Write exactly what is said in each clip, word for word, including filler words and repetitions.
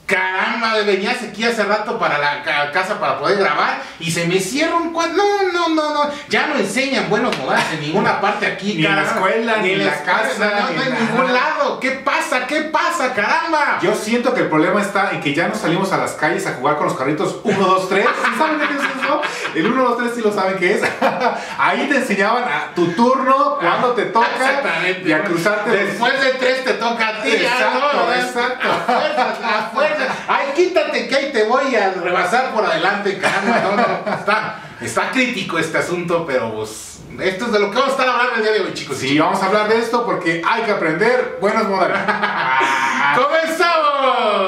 Caramba, venías aquí hace rato para la casa para poder grabar y se me cierra un cuadro. No, no, no, no. Ya no enseñan buenos modales en ninguna parte aquí. Ni caramba. en la escuela, ni, ni en la casa. No, no, en ningún lado. ¿Qué pasa? ¿Qué pasa? Caramba. Yo siento que el problema está en que ya no salimos a las calles a jugar con los carritos uno, dos, tres. ¿Saben qué es eso? El uno, dos, tres sí lo saben qué es. Ahí te enseñaban a tu turno, cuando te toca. Exactamente. Y a cruzarte. Después de tres te toca a ti. Exacto, no, exacto. A fuerza, a fuerza. Ay, quítate que ahí te voy a rebasar por adelante, caramba. No, no, está, está crítico este asunto, pero pues, esto es de lo que vamos a estar hablando el día de hoy, chicos. Sí, vamos a hablar de esto porque hay que aprender buenos modales. ¡Comenzamos!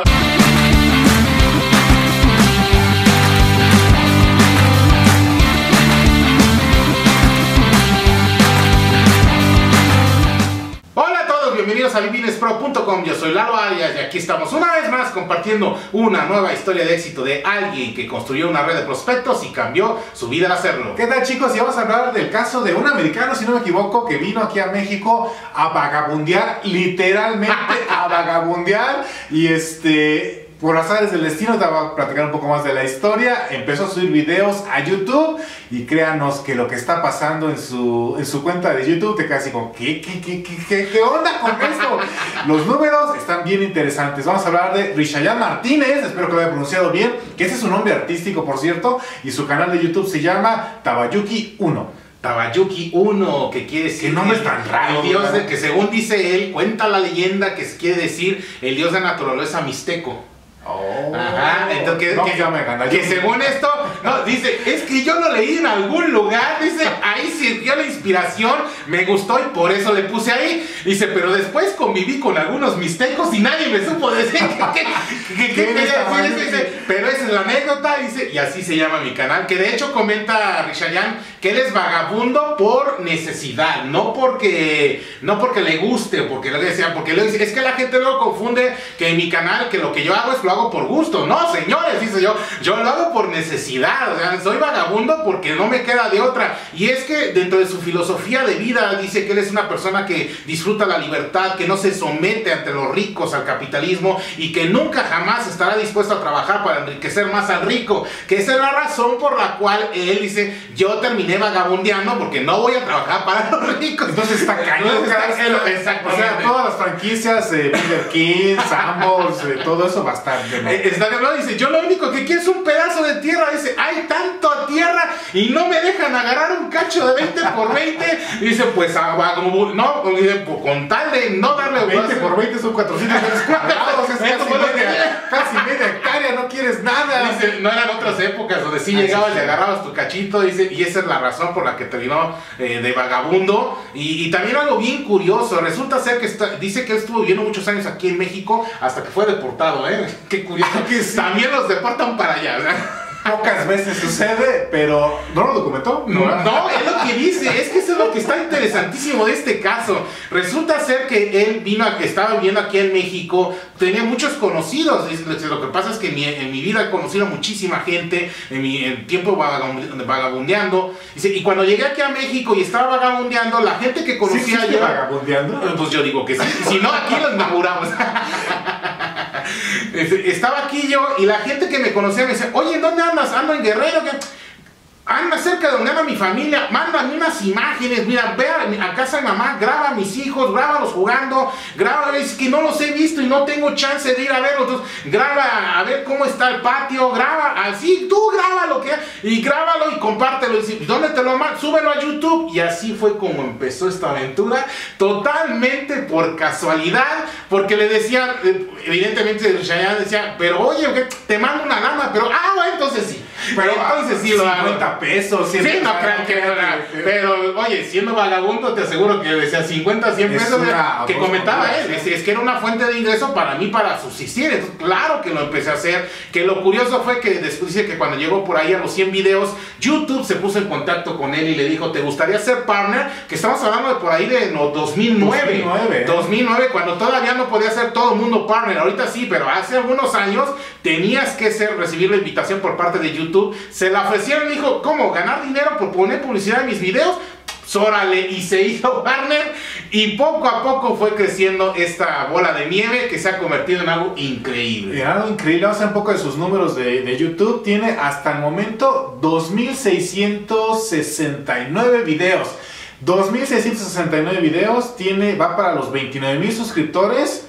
Bienvenidos a vivines pro punto com, yo soy Lalo Arias y aquí estamos una vez más compartiendo una nueva historia de éxito de alguien que construyó una red de prospectos y cambió su vida al hacerlo. ¿Qué tal, chicos? Y vamos a hablar del caso de un americano, si no me equivoco, que vino aquí a México a vagabundear, literalmente a vagabundear, y este... por azares del destino, te voy a platicar un poco más de la historia. Empezó a subir videos a YouTube y créanos que lo que está pasando en su, en su cuenta de YouTube te queda así como, ¿qué, qué, qué, qué, qué, qué onda con esto? Los números están bien interesantes. Vamos a hablar de Rishayan Martínez, espero que lo haya pronunciado bien, que ese es su nombre artístico, por cierto, y su canal de YouTube se llama Tabayuki uno. Tabayuki uno, que quiere decir... ¿Qué nombre es tan raro? El dios de, que según dice él, cuenta la leyenda que quiere decir el dios de la naturaleza mixteco. Oh, ajá, entonces, no, que, ya me gana, que yo... según esto, no, dice, es que yo lo leí en algún lugar, dice, ahí sirvió la inspiración, me gustó y por eso le puse ahí, dice, pero después conviví con algunos mixtecos y nadie me supo decir qué quería decir, dice, pero esa es la anécdota, dice, y así se llama mi canal, que de hecho comenta Rishayan que él es vagabundo por necesidad, no porque, no porque le guste, porque le decía, porque le dice, es que la gente luego confunde que en mi canal, que lo que yo hago es lo hago por gusto. No, señores, dice yo, yo lo hago por necesidad, o sea, soy vagabundo porque no me queda de otra. Y es que dentro de su filosofía de vida dice que él es una persona que disfruta la libertad, que no se somete ante los ricos al capitalismo y que nunca jamás estará dispuesto a trabajar para enriquecer más al rico, que esa es la razón por la cual él dice, yo terminé vagabundeando porque no voy a trabajar para los ricos. Entonces está cañón. Exacto. O sea, todas las franquicias, eh, Burger King, Sambors, eh, todo eso va a estar. No. Está de nuevo, dice, yo lo único que quiero es un pedazo de tierra, dice, hay tanto tierra y no me dejan agarrar un cacho de veinte por veinte, dice, pues, no, con tal de no darle veinte por veinte son cuatrocientos metros cuadrados, es casi media, casi media hectárea, no quieres nada. Dice, no eran otras épocas donde sí llegabas y agarrabas tu cachito, dice, y esa es la razón por la que terminó eh, de vagabundo. Y, y también algo bien curioso, resulta ser que está, dice que él estuvo viviendo muchos años aquí en México hasta que fue deportado, ¿eh? Qué curioso. Que sí. También los deportan para allá, ¿verdad? Pocas veces sucede, pero ¿no lo documentó? No, no, es lo que dice, es que eso es lo que está interesantísimo de este caso. Resulta ser que él vino, a, estaba viviendo aquí en México, tenía muchos conocidos. Lo que pasa es que en mi, en mi vida he conocido a muchísima gente, en mi en tiempo vagabundeando. Dice, y cuando llegué aquí a México y estaba vagabundeando, la gente que conocía ¿Sí, yo. ¿Vagabundeando? Pues yo digo que sí, si no, aquí los inauguramos. Estaba aquí yo y la gente que me conocía me decía, oye, ¿dónde andas? Ando en Guerrero, que anda cerca de donde anda mi familia, mándame unas imágenes, mira, ve a, a casa de mamá, graba a mis hijos, grábalos jugando, graba, es que no los he visto y no tengo chance de ir a verlos, entonces graba a ver cómo está el patio, graba, así, tú graba lo que, y grábalo y compártelo, y ¿dónde te lo mando? Súbelo a YouTube, y así fue como empezó esta aventura, totalmente por casualidad, porque le decían, evidentemente Rishayan decía, pero oye, te mando una lana, pero, ah, bueno, entonces sí, pero entonces sí lo hago. cincuenta pesos, sí, no crean que era, pero oye, siendo vagabundo te aseguro que decía cincuenta, cien pesos una, que comentaba él, es, es que era una fuente de ingreso para mí para subsistir. Entonces, claro que lo empecé a hacer, que lo curioso fue que después dice que cuando llegó por ahí a los cien videos, YouTube se puso en contacto con él y le dijo, ¿te gustaría ser partner? Que estamos hablando de por ahí de no, dos mil nueve, dos mil nueve, ¿eh? dos mil nueve, cuando todavía no podía ser todo el mundo partner, ahorita sí, pero hace algunos años tenías que ser, recibir la invitación por parte de YouTube. Se la ofrecieron y dijo, ¿cómo? ¿Ganar dinero por poner publicidad en mis videos? pues, órale, y se hizo Warner, y poco a poco fue creciendo esta bola de nieve que se ha convertido en algo increíble. En algo increíble, vamos a ver un poco de sus números de, de YouTube. Tiene hasta el momento dos mil seiscientos sesenta y nueve videos. dos mil seiscientos sesenta y nueve videos, tiene, va para los veintinueve mil suscriptores.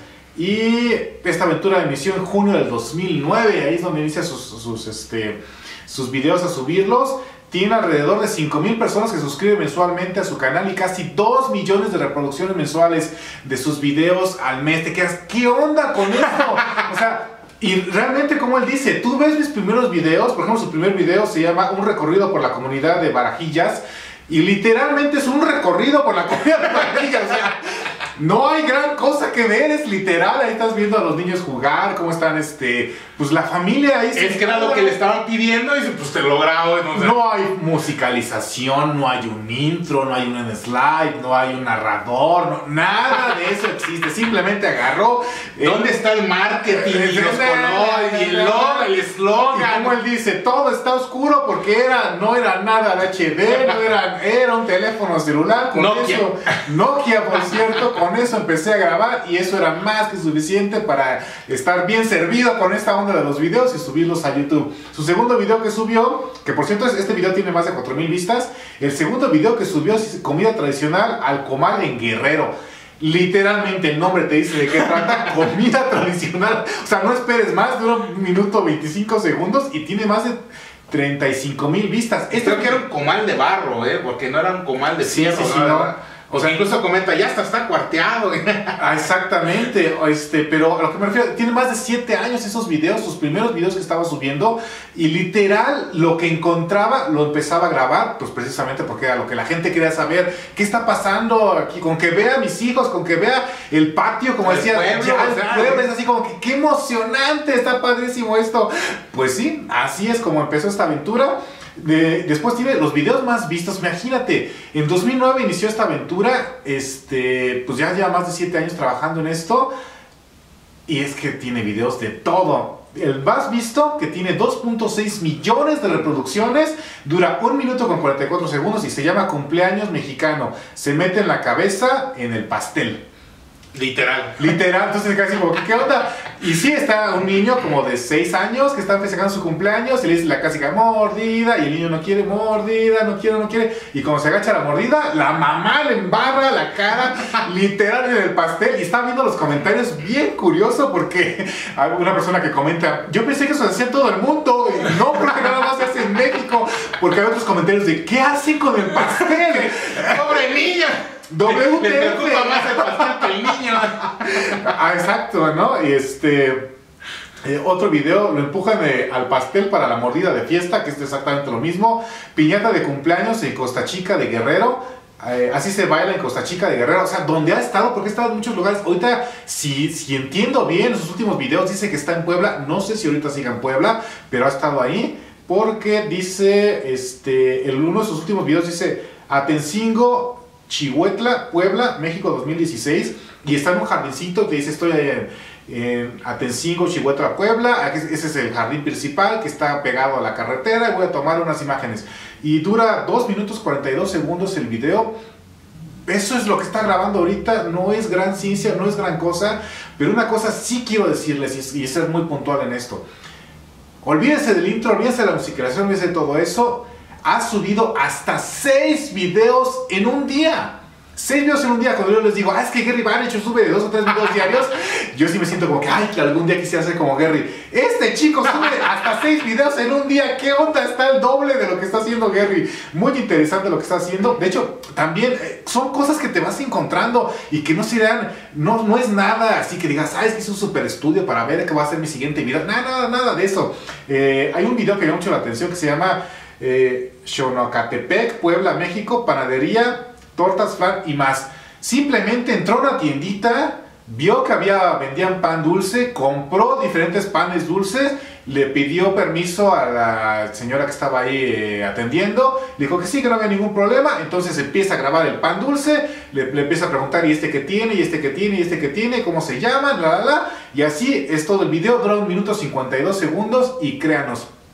Y esta aventura inició en junio del dos mil nueve, ahí es donde inicia sus, sus, este, sus videos a subirlos. Tiene alrededor de cinco mil personas que suscriben mensualmente a su canal y casi dos millones de reproducciones mensuales de sus videos al mes. Te quedas, ¿qué onda con esto? O sea, y realmente, como él dice, tú ves mis primeros videos, por ejemplo, su primer video se llama Un recorrido por la comunidad de Barajillas, y literalmente es un recorrido por la comunidad de Barajillas, o sea, no hay gran cosa que ver, es literal, ahí estás viendo a los niños jugar, cómo están, este, pues la familia ahí. Es que era lo que le estaban pidiendo y dice, pues te lo grabo. No, sé. No hay musicalización, no hay un intro, no hay un slide, no hay un narrador, no, nada de eso existe, simplemente agarró. ¿Dónde eh, está el marketing y los colores y el logo, el eslogan? Y como él dice, todo está oscuro porque era, no era nada de H D, no era, era un teléfono celular, con Nokia. eso, Nokia por cierto, con eso empecé a grabar y eso era más que suficiente para estar bien servido con esta onda de los videos y subirlos a YouTube. Su segundo video que subió, que por cierto este video tiene más de cuatro mil vistas, el segundo video que subió es comida tradicional al comal en Guerrero. Literalmente el nombre te dice de qué trata, comida tradicional. O sea, no esperes más, dura un minuto veinticinco segundos y tiene más de treinta y cinco mil vistas. Este creo que era un comal de barro, ¿eh? Porque no era un comal de fierro. Sí, sí, sí, ¿no? no. O sea, incluso comenta, ya hasta está cuarteado. Ah, exactamente, este, pero a lo que me refiero, tiene más de siete años esos videos, sus primeros videos que estaba subiendo, y literal lo que encontraba lo empezaba a grabar, pues precisamente porque era lo que la gente quería saber, qué está pasando aquí, con que vea a mis hijos, con que vea el patio, como el decía, pueblo, ya, o sea, el pueblo, es así como que qué emocionante, está padrísimo esto. Pues sí, así es como empezó esta aventura. De, después tiene los videos más vistos. Imagínate, en dos mil nueve inició esta aventura, este, pues ya lleva más de siete años trabajando en esto, y es que tiene videos de todo. El más visto, que tiene dos punto seis millones de reproducciones, dura un minuto con cuarenta y cuatro segundos y se llama Cumpleaños Mexicano. Se mete en la cabeza en el pastel. Literal. Literal, entonces casi como, ¿qué onda? Y sí, está un niño como de seis años que está festejando su cumpleaños y le dice la clásica mordida, y el niño no quiere mordida, no quiere, no quiere, y cuando se agacha la mordida, la mamá le embarra la cara literal en el pastel, y está viendo los comentarios bien curioso porque hay una persona que comenta, yo pensé que eso se hacía en todo el mundo, y no, creo que nada más se hace en México, porque hay otros comentarios de, ¿qué hacen con el pastel? ¡Pobre niño! W T F. Le preocupa más el pastel que el niño. Ah, exacto, ¿no? Y este... Eh, otro video, lo empujan eh, al pastel para la mordida de fiesta, que es exactamente lo mismo. Piñata de cumpleaños en Costa Chica de Guerrero. Eh, así se baila en Costa Chica de Guerrero. O sea, donde ha estado, porque ha estado en muchos lugares. Ahorita, si, si entiendo bien, en sus últimos videos dice que está en Puebla. No sé si ahorita siga en Puebla, pero ha estado ahí. Porque dice, este, en uno de sus últimos videos dice, Atencingo, Chihuetla, Puebla, México dos mil dieciséis, y está en un jardincito que dice estoy en, en Atencingo, Chihuetla, Puebla. Ese es el jardín principal que está pegado a la carretera, y voy a tomar unas imágenes y dura dos minutos cuarenta y dos segundos el video. Eso es lo que está grabando ahorita, no es gran ciencia, no es gran cosa, pero una cosa sí quiero decirles y, y ser muy puntual en esto. Olvídense del intro, olvídense de la musicalización, olvídense de todo eso. Ha subido hasta seis videos en un día. seis videos en un día. Cuando yo les digo, ah, es que Gary Vaynerchuk sube de dos o tres videos diarios, yo sí me siento como que, ay, que algún día quisiera ser como Gary. Este chico sube hasta seis videos en un día. ¿Qué onda? Está el doble de lo que está haciendo Gary. Muy interesante lo que está haciendo. De hecho, también eh, son cosas que te vas encontrando y que no serán, no, no es nada así que digas, ah, es que es un super estudio para ver qué va a ser mi siguiente video. Nada, nada, nada de eso. Eh, hay un video que llama mucho la atención que se llama Eh, Xonacatepec, Puebla, México, panadería, tortas, flan y más. Simplemente entró a una tiendita, vio que había, vendían pan dulce, compró diferentes panes dulces, le pidió permiso a la señora que estaba ahí eh, atendiendo, le dijo que sí, que no había ningún problema. Entonces empieza a grabar el pan dulce, le, le empieza a preguntar, ¿y este que tiene? ¿Y este que tiene? ¿Y este que tiene? ¿Cómo se llaman? La, la, la. Y así es todo el video, dura un minuto cincuenta y dos segundos, y créanos,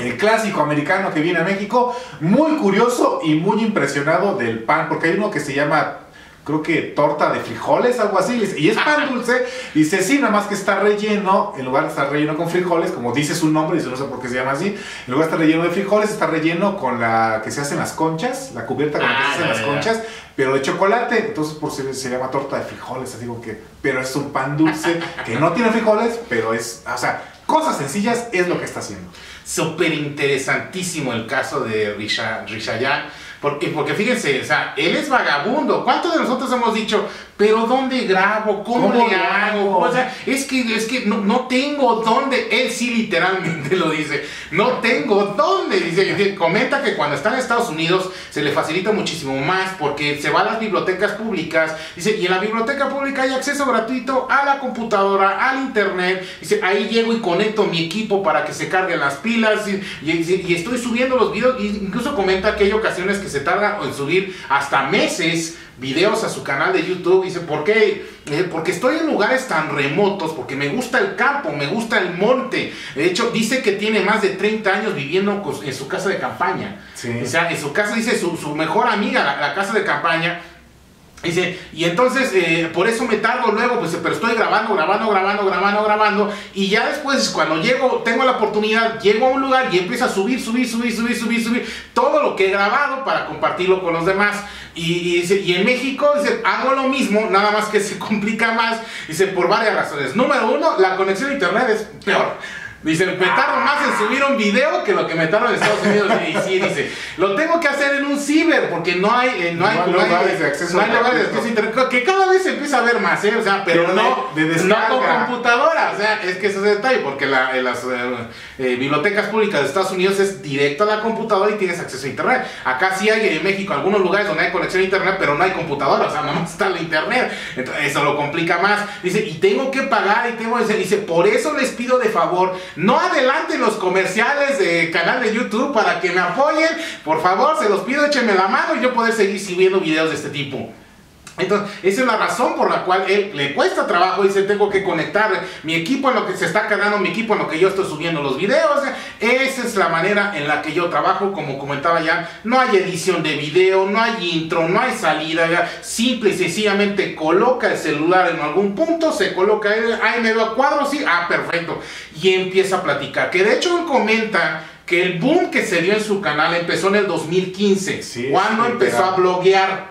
el clásico americano que viene a México, muy curioso y muy impresionado del pan, porque hay uno que se llama, creo que torta de frijoles, algo así, y es pan dulce. Dice, sí, nada más que está relleno, en lugar de estar relleno con frijoles, como dice su nombre, dice, no sé por qué se llama así, en lugar de estar relleno de frijoles, está relleno con la que se hacen las conchas, la cubierta con la que se hacen las conchas, pero de chocolate, entonces por si se llama torta de frijoles, así como que, pero es un pan dulce que no tiene frijoles, pero es, o sea, cosas sencillas es lo que está haciendo. Súper interesantísimo el caso de Rishayan, porque, porque fíjense, o sea, él es vagabundo. ¿Cuántos de nosotros hemos dicho, pero dónde grabo? ¿Cómo, ¿Cómo le hago? O sea, es que, es que no, no tengo dónde. Él sí literalmente lo dice, no tengo dónde. Dice, comenta que cuando está en Estados Unidos se le facilita muchísimo más porque se va a las bibliotecas públicas. Dice, y en la biblioteca pública hay acceso gratuito a la computadora, al internet. Dice, ahí llego y conecto mi equipo para que se carguen las pilas y, y, y estoy subiendo los videos. Incluso comenta que hay ocasiones que se tarda en subir hasta meses videos a su canal de YouTube. Dice, ¿por qué? Eh, porque estoy en lugares tan remotos, porque me gusta el campo, me gusta el monte. De hecho, dice que tiene más de treinta años viviendo en su casa de campaña. Sí. O sea, en su casa, dice, su, su mejor amiga, la, la casa de campaña. Dice, y entonces, eh, por eso me tardo luego, pues, pero estoy grabando, grabando, grabando, grabando, grabando, y ya después, cuando llego, tengo la oportunidad, llego a un lugar y empiezo a subir, subir, subir, subir, subir, subir, todo lo que he grabado para compartirlo con los demás. Y, y, dice, y en México, dice, hago lo mismo, nada más que se complica más, dice, por varias razones. Número uno, la conexión a internet es peor. Dice, me tardo más en subir un video que lo que me tardo en Estados Unidos. Y sí, dice, lo tengo que hacer en un ciber porque no hay, eh, no, no hay, no hay lugares de acceso no hay lugares de acceso a internet, que cada vez se empieza a ver más, ¿eh? O sea, pero, pero no, de, de no con computadora. O sea, es que ese es el detalle, porque la, en las eh, eh, bibliotecas públicas de Estados Unidos es directo a la computadora y tienes acceso a internet. Acá sí hay en México algunos lugares donde hay conexión a internet, pero no hay computadora, o sea, no está el internet. Entonces, eso lo complica más. Dice, y tengo que pagar, y tengo que... Dice, por eso les pido de favor, no adelanten los comerciales de canal de YouTube para que me apoyen. Por favor, se los pido, échenme la mano y yo poder seguir subiendo videos de este tipo. Entonces, esa es la razón por la cual él le cuesta trabajo. Dice, tengo que conectar mi equipo en lo que se está cargando mi equipo en lo que yo estoy subiendo los videos. Esa es la manera en la que yo trabajo. Como comentaba ya, no hay edición de video, no hay intro, no hay salida. Ya. Simple y sencillamente coloca el celular en algún punto, se coloca ahí, me veo cuadros, sí, ah, perfecto, y empieza a platicar. Que de hecho él comenta que el boom que se dio en su canal empezó en el dos mil quince, sí, cuando sí, empezó a bloguear.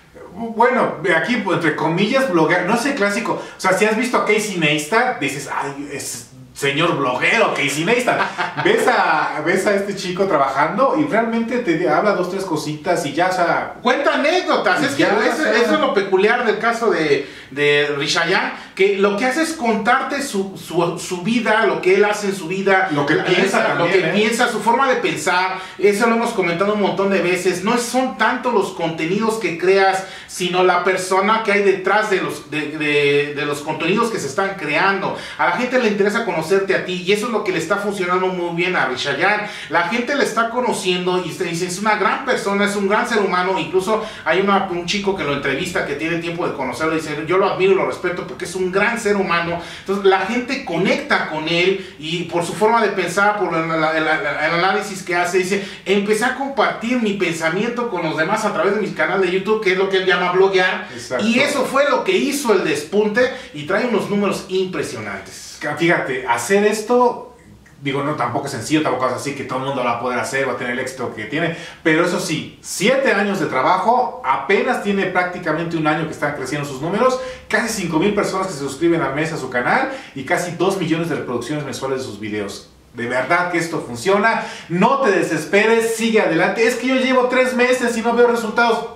Bueno, aquí entre comillas bloguear, no sé, clásico. O sea, si has visto a Casey Neistat, dices, ay, es señor bloguero Casey Neistat. Ves a, ves a este chico trabajando y realmente te habla dos, tres cositas y ya, o sea... Cuenta anécdotas, es que eso, eso es lo peculiar del caso de, de Rishayan, que lo que hace es contarte su, su, su vida, lo que él hace en su vida, lo que piensa, también, lo que ¿eh? piensa, su forma de pensar. Eso lo hemos comentado un montón de veces. No son tanto los contenidos que creas, sino la persona que hay detrás de los, de, de, de los contenidos que se están creando. A la gente le interesa conocerte a ti y eso es lo que le está funcionando muy bien a Rishayan. La gente le está conociendo y dice, es una gran persona, es un gran ser humano. Incluso hay una, un chico que lo entrevista que tiene tiempo de conocerlo y dice, yo lo admiro y lo respeto porque es un gran ser humano. Entonces la gente conecta con él y por su forma de pensar, por el, el, el, el análisis que hace, dice, empecé a compartir mi pensamiento con los demás a través de mi canal de YouTube, que es lo que él llama bloguear. Exacto. Y eso fue lo que hizo el despunte y trae unos números impresionantes. Fíjate, hacer esto, digo, no, tampoco es sencillo, tampoco es así que todo el mundo lo va a poder hacer, va a tener el éxito que tiene, pero eso sí, siete años de trabajo, apenas tiene prácticamente un año que están creciendo sus números, casi cinco mil personas que se suscriben al mes a su canal y casi dos millones de reproducciones mensuales de sus videos. De verdad que esto funciona, no te desesperes, sigue adelante. Es que yo llevo tres meses y no veo resultados.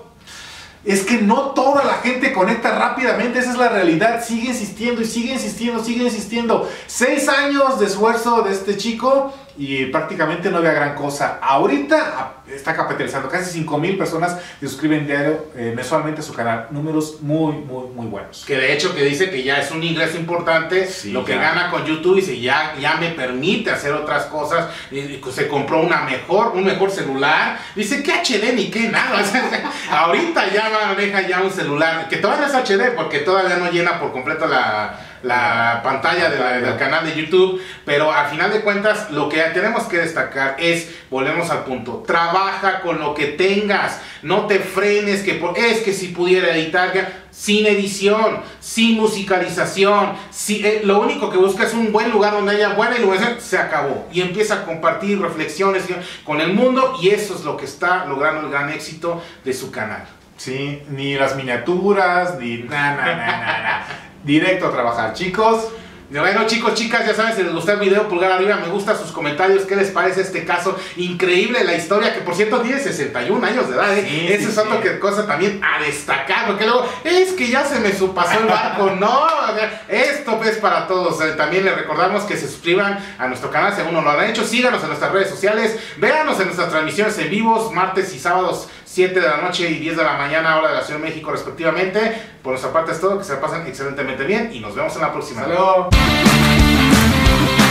Es que no toda la gente conecta rápidamente, esa es la realidad. Sigue insistiendo y sigue insistiendo, sigue insistiendo. Seis años de esfuerzo de este chico y prácticamente no había gran cosa. Ahorita está capitalizando, casi cinco mil personas se suscriben diario, eh, mensualmente a su canal. Números muy, muy, muy buenos. Que de hecho que dice que ya es un ingreso importante, sí, lo que ya gana con YouTube, dice ya, ya me permite hacer otras cosas. Eh, se compró una mejor, un mejor celular. Dice que H D ni que nada. Ahorita ya maneja ya un celular, que todavía no es H D porque todavía no llena por completo la... la pantalla de la, del canal de YouTube, pero al final de cuentas lo que tenemos que destacar es, volvemos al punto, trabaja con lo que tengas, no te frenes, que por, es que si pudiera editar, sin edición, sin musicalización, si, eh, lo único que busca es un buen lugar donde haya buena iluminación, se acabó, y empieza a compartir reflexiones con el mundo, y eso es lo que está logrando el gran éxito de su canal. Sí, ni las miniaturas, ni nada, nada, nada. Directo a trabajar, chicos. Bueno, chicos, chicas, ya saben, si les gustó el video, pulgar arriba, me gusta, sus comentarios, qué les parece este caso, increíble la historia, que por cierto tiene sesenta y un años de edad, ¿eh? Sí, Esa sí, es otra sí. cosa también a destacar, porque luego, es que ya se me pasó el barco, no, esto es para todos. También les recordamos que se suscriban a nuestro canal si aún no lo han hecho, síganos en nuestras redes sociales, véanos en nuestras transmisiones en vivos, martes y sábados, siete de la noche y diez de la mañana, hora de la Ciudad de México respectivamente. Por nuestra parte es todo, que se la pasen excelentemente bien y nos vemos en la próxima. Hasta luego.